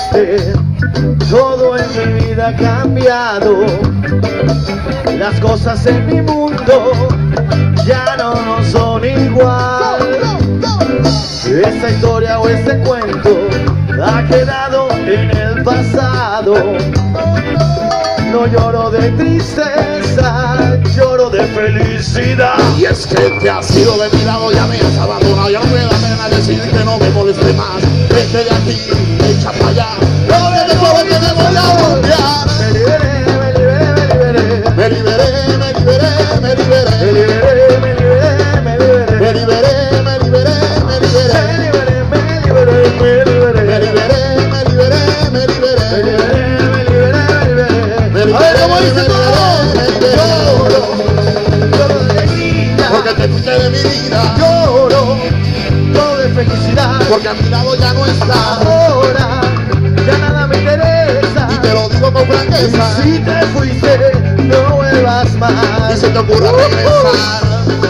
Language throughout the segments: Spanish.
fuiste, todo en mi vida ha cambiado. Las cosas en mi mundo ya no son igual. Esta historia o este cuento ha quedado en el pasado. No lloro de tristeza, lloro de felicidad. Y es que te has ido de mi lado, ya me has abandonado. Ya no me da pena decir que no me moleste más. Vete de aquí, echa para allá. No me dejo que me voy a voltear. Me liberé, me liberé, Me liberé, me liberé, me liberé. me liberé, me liberé, Me liberé, me liberé, me liberé. me liberé, me liberé, me liberé, Me liberé, me liberé, me liberé. me liberé, Me a ver, ¿cómo dice todo? Lloro, Lloro de alegría, porque te fuiste de mi vida. lloro de felicidad, Porque a mi lado ya no estás. ahora ya nada me interesa. Y te lo digo con franqueza. Si te fuiste, no vuelvas más. Y se te ocurra regresar.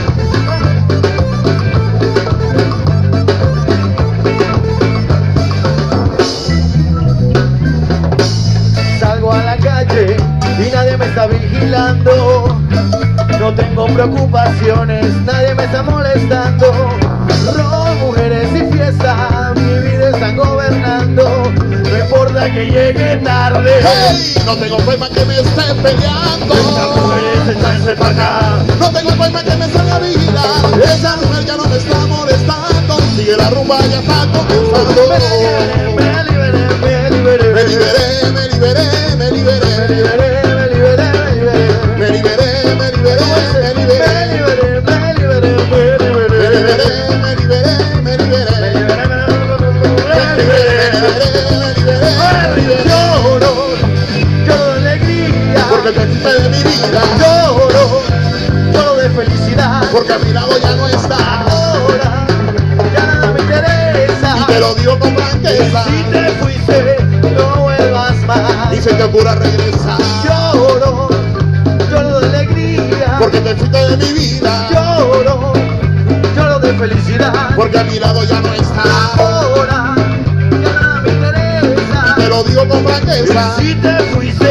Salgo a la calle y nadie me está vigilando. No tengo preocupaciones, nadie me está molestando. Robo, mujeres y fiesta, mi vida están gobernando. No importa que llegue tarde. Hey, no tengo problema que me estés peleando. Esta mujer echarse para acá. No tengo problema que me salga a vigilar. Esa mujer ya no me está molestando. Sigue la rumba, ya está comenzando. Me liberé, me liberé, Me liberé, me liberé, me liberé. me liberé, me liberé, me liberé. Me liberé, me liberé, me liberé. Me liberé, me liberé, me liberé. Me liberé, me liberé, me liberé. Lloro de alegría, Porque te fuiste de mi vida. lloro de felicidad. Porque a mi lado ya no estás. Ahora ya nada me interesa. Y te lo digo con franqueza. Si te fuiste, no vuelvas más. Y se te ocurra regresar. Lloro de alegría, Porque te fuiste de mi vida. lloro de felicidad. Porque a mi lado ya no estás. Ahora ya nada me interesa. Te lo digo con franqueza. Si te fuiste,